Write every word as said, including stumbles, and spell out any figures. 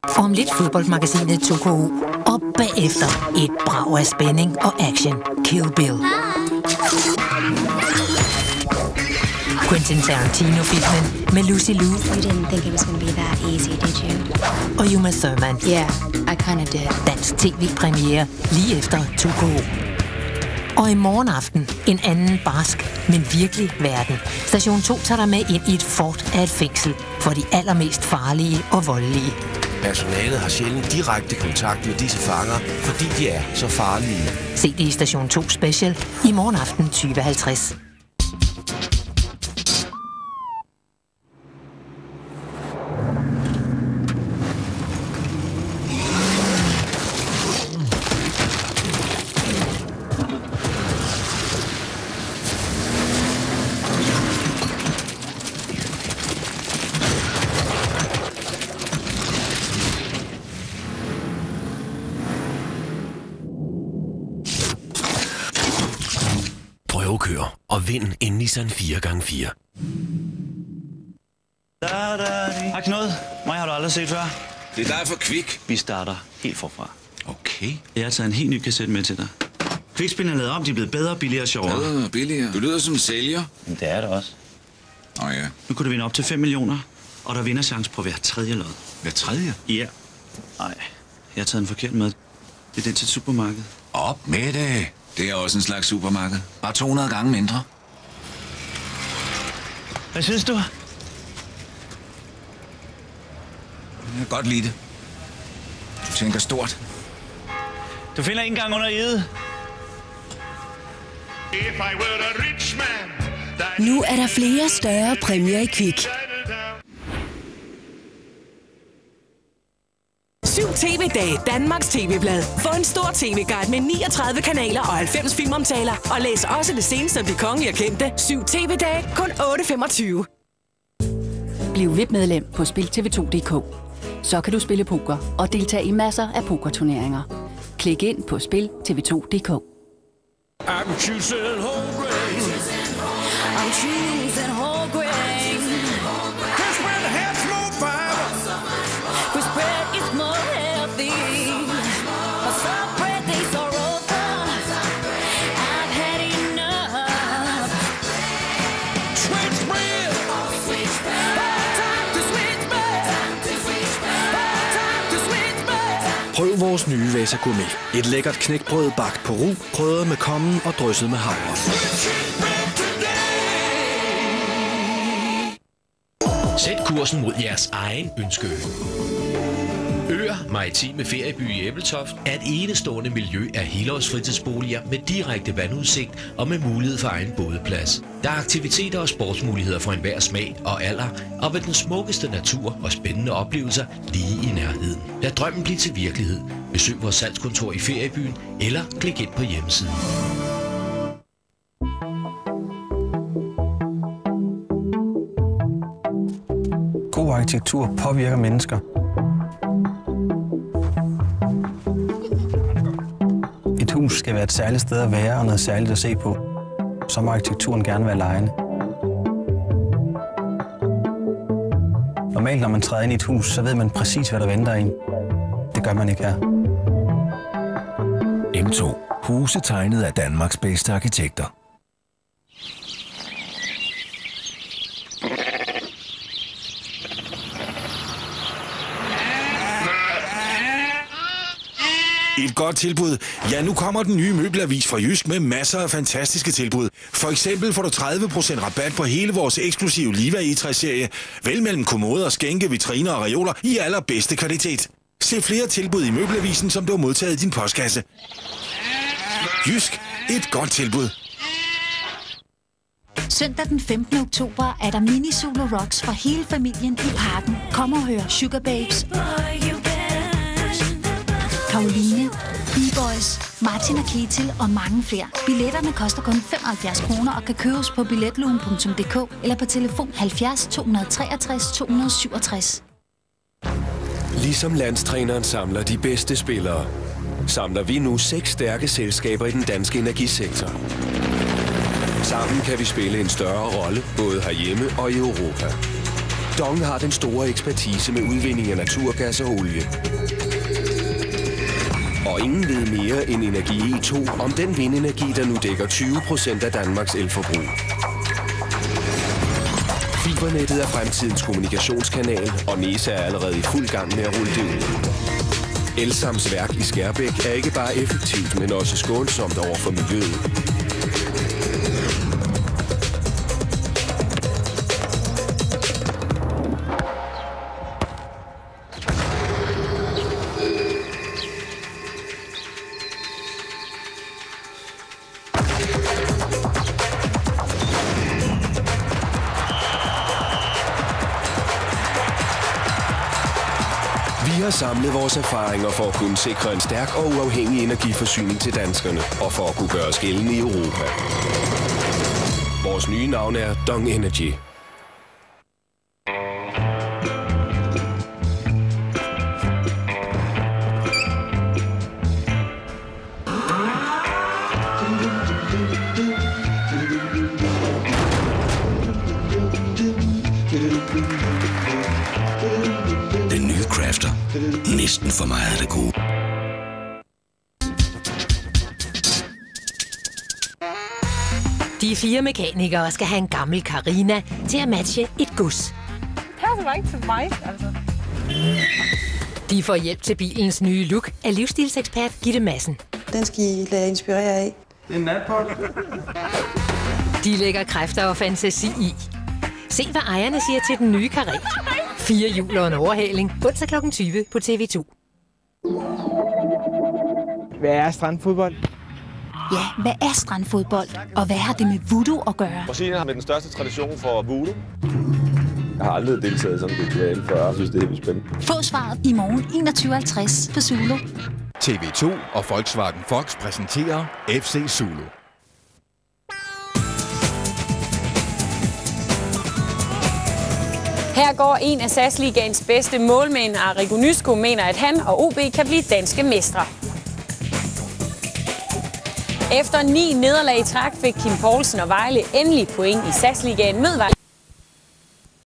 Om lidt fodboldmagasinet to K O. Og bagefter et brag af spænding og action. Kill Bill. Quentin Tarantino-filmen med Lucy Liu. You didn't think it was going to be that easy, did you? Og Uma Thurman. Yeah, I kind of did. Dansk tv-premiere lige efter to K O. Og i morgen aften en anden barsk, men virkelig verden. Station to tager dig med ind i et fort af et fængsel for de allermest farlige og voldelige. Personalet har sjældent direkte kontakt med disse fanger, fordi de er så farlige. Se det i Station to Special i morgen aften tyve halvtreds. Prøvekør og vind en Nissan fire gange fire. Har Knud. Mig har du aldrig set før. Det er dig for Kvik. Vi starter helt forfra. Okay. Jeg har taget en helt ny kassette med til dig. Kvikspillene er lavet om, de er blevet bedre, billigere og sjovere. Bedre, billigere. Du lyder som en sælger. Men det er det også. Åh oh, ja. Nu kunne du vinde op til fem millioner, og der vinder chance på hver tredje lod. Hver tredje? Ja. Nej, jeg har taget en forkert med. Det er den til supermarkedet. Op med det. Det er også en slags supermarked. Bare to hundrede gange mindre. Hvad synes du? Jeg kan godt lide det. Du tænker stort. Du finder ikke engang under ide. Nu er der flere større præmier i Kvik. syv T V-dage, Danmarks tv-blad. Få en stor tv-guide med niogtredive kanaler og halvfems filmomtaler. Og læs også det seneste om de kongelige og kendte. syv T V-dage, kun otte femogtyve. Bliv V I P-medlem på spil T V to punktum d k. Så kan du spille poker og deltage i masser af pokerturneringer. Klik ind på spil T V to punktum d k. I'm choosing whole grain. I'm choosing whole grain. Cause bread has more fiber. Cause bread is more healthy. For some bread tastes so rough. I've had enough. Switch bread. Switch bread. Time to switch bread. Time to switch bread. Time to switch bread. Prøv vores nye Vasa Gourmet. Et lækkert knækbrød bagt på ru, krydret med kommen og drysset med havre. Sæt kursen mod jeres egen ønskeø. Øer Maritime Ferieby i Ebeltoft er et enestående miljø af helårsfritidsboliger med direkte vandudsigt og med mulighed for egen bådeplads. Der er aktiviteter og sportsmuligheder for enhver smag og alder, og med den smukkeste natur og spændende oplevelser lige i nærheden. Lad drømmen blive til virkelighed. Besøg vores salgskontor i Feriebyen eller klik ind på hjemmesiden. God arkitektur påvirker mennesker. Et hus skal være et særligt sted at være og noget særligt at se på. Så må arkitekturen gerne være lejende. Normalt, når man træder ind i et hus, så ved man præcis, hvad der venter en. Det gør man ikke her. M to. Huse tegnet af Danmarks bedste arkitekter. Et godt tilbud. Ja, nu kommer den nye møbelavis fra Jysk med masser af fantastiske tilbud. For eksempel får du tredive procent rabat på hele vores eksklusive Liva egetræsserie. Vel mellem kommoder, skænke, vitriner og reoler i allerbedste kvalitet. Se flere tilbud i møbelavisen, som du har modtaget i din postkasse. Jysk. Et godt tilbud. Søndag den femtende oktober er der mini Zulu Rocks for hele familien i parken. Kom og hør Sugar Babes, Karoline, B-Boys, Martin og Ketil og mange flere. Billetterne koster kun femoghalvfjerds kroner og kan købes på billetlugen punktum d k eller på telefon halvfjerds to treogtres to syvogtres. Ligesom landstræneren samler de bedste spillere, samler vi nu seks stærke selskaber i den danske energisektor. Sammen kan vi spille en større rolle, både herhjemme og i Europa. DONG har den store ekspertise med udvinding af naturgas og olie. Og ingen ved mere end Energi E to om den vindenergi, der nu dækker tyve procent af Danmarks elforbrug. Fibernettet er fremtidens kommunikationskanal, og NESA er allerede i fuld gang med at rulle det ud. Elsams værk i Skærbæk er ikke bare effektivt, men også skånsomt over for miljøet. Vi har samlet vores erfaringer for at kunne sikre en stærk og uafhængig energiforsyning til danskerne, og for at kunne gøre os gældende i Europa. Vores nye navn er DONG Energy. Den nye Crafter. Næsten for meget af det gode. De fire mekanikere skal have en gammel Carina til at matche et gods. Det passer bare ikke til mig, altså. De får hjælp til bilens nye look af livsstilsekspert Gitte Madsen. Den skal I lade inspirere af. Det er en natpot. De lægger kræfter og fantasi i. Se, hvad ejerne siger til den nye Carré. Fire hjul og en overhaling. Onsdag klokken tyve på T V to. Hvad er strandfodbold? Ja, hvad er strandfodbold? Og hvad har det med voodoo at gøre? Brasilien har med den største tradition for voodoo. Jeg har aldrig deltaget i sådan et ritual før. Jeg synes, det er helt spændende. Få svaret i morgen enogtyve halvtreds på Zulu. T V to og Volkswagen Fox præsenterer F C Zulu. Her går en af S A S-ligaens bedste målmænd, Arrigo Nysko, mener, at han og O B kan blive danske mestre. Efter ni nederlag i træk fik Kim Poulsen og Vejle endelig point i S A S-ligaen. Mød Vejle.